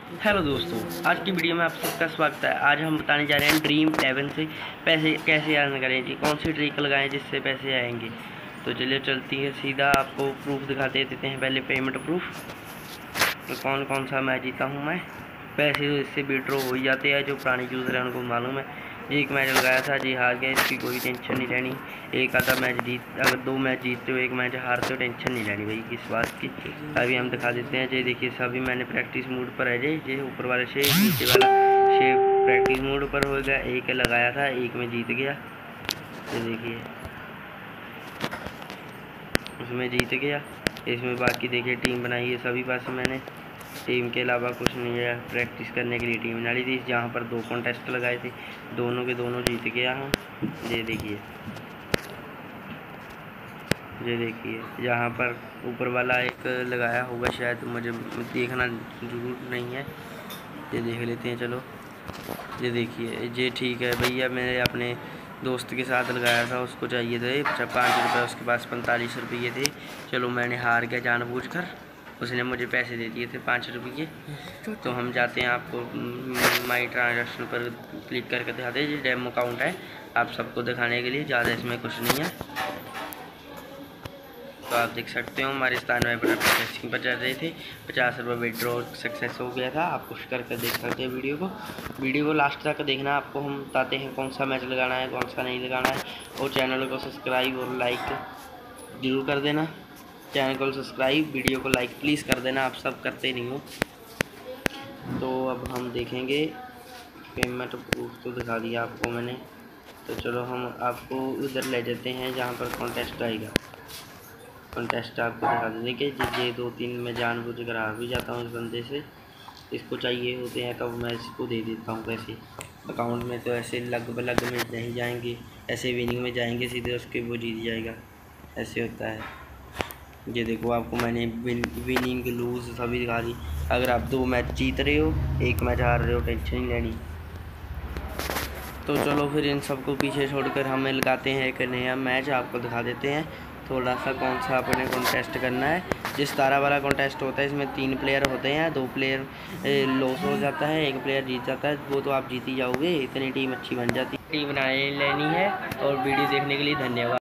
Hello दोस्तों, आज की वीडियो में आप सबका स्वागत है। आज हम बताने जा रहे हैं ड्रीम 11 से पैसे कैसे अर्न करें जी, कौन सी ट्रिक लगाएं जिससे पैसे आएंगे। तो चलिए चलती है सीधा, आपको प्रूफ दिखाते देते हैं। पहले पेमेंट प्रूफ, तो कौन कौन सा मैच जीता हूँ मैं। पैसे तो इससे विड्रॉ हो ही जाते हैं, जो पुराने यूज़र हैं उनको मालूम है। एक मैच लगाया था जी, हार गया, इसकी कोई टेंशन नहीं रहनी। एक आधा मैच जीत, अगर 2 मैच जीतते हो, एक मैच हारते हो, टेंशन नहीं रहनी भाई किस बात की। अभी हम दिखा देते हैं जी। देखिए सभी मैंने प्रैक्टिस मोड पर है जी, ये ऊपर वाले से नीचे वाला शेप प्रैक्टिस मोड पर हो गया। एक लगाया था, एक में जीत गया, ये देखिए उसमें जीत गया। इसमें बाकी देखिए टीम बनाई है, सभी पास मैंने टीम के अलावा कुछ नहीं है। प्रैक्टिस करने के लिए टीम डाली थी, जहाँ पर 2 कॉन्टेस्ट लगाए थे, दोनों के दोनों जीत गया हम। ये देखिए, ये देखिए यहाँ पर ऊपर वाला एक लगाया होगा शायद, मुझे देखना जरूर नहीं है। ये देख लेते हैं चलो। ये देखिए, ये ठीक है भैया, मैंने अपने दोस्त के साथ लगाया था, उसको चाहिए थे 5 रुपये, उसके पास 45 रुपये थे। चलो मैंने हार गया जानबूझकर, उसने मुझे पैसे दे दिए थे 5 रुपये। तो हम जाते हैं, आपको माई ट्रांजैक्शन पर क्लिक करके दिखाते हैं। ये डेमो अकाउंट है आप सबको दिखाने के लिए, ज़्यादा इसमें कुछ नहीं है। तो आप देख सकते हो हमारे स्थान में प्रोसेसिंग पर चल रहे थे, 50 रुपये विड्रॉ सक्सेस हो गया था। आप पुश करके देख सकते हैं वीडियो को लास्ट तक देखना। आपको हम बताते हैं कौन सा मैच लगाना है, कौन सा नहीं लगाना है। और चैनल को सब्सक्राइब और लाइक जरूर कर देना। चैनल को सब्सक्राइब, वीडियो को लाइक प्लीज़ कर देना, आप सब करते नहीं हो। तो अब हम देखेंगे, पेमेंट प्रूफ तो दिखा दिया आपको मैंने। तो चलो हम आपको उधर ले जाते हैं जहाँ पर कॉन्टेस्ट आएगा। कॉन्टेस्ट आपको दिखा देंगे कि ये 2-3 मैं जानबूझकर हार भी जाता हूँ इस बंदे से। इसको चाहिए होते हैं तो मैं इसको दे देता हूँ पैसे अकाउंट में। तो ऐसे लग में नहीं जाएंगे, ऐसे विनिंग में जाएंगे सीधे, उसके वो जीत जाएगा, ऐसे होता है। ये देखो आपको मैंने विनिंग लूज़ सभी दिखा दी। अगर आप 2 मैच जीत रहे हो, 1 मैच हार रहे हो, टेंशन नहीं लेनी। तो चलो फिर इन सबको पीछे छोड़कर हमें लगाते हैं एक नया मैच, आपको दिखा देते हैं थोड़ा सा कौन सा अपने कॉन्टेस्ट करना है। जिस तारा वाला कॉन्टेस्ट होता है, इसमें 3 प्लेयर होते हैं, 2 प्लेयर लॉस हो जाता है, 1 प्लेयर जीत जाता है। वो तो आप जीत ही जाओगे, इतनी टीम अच्छी बन जाती है। टीम बनाने लेनी है। और वीडियो देखने के लिए धन्यवाद।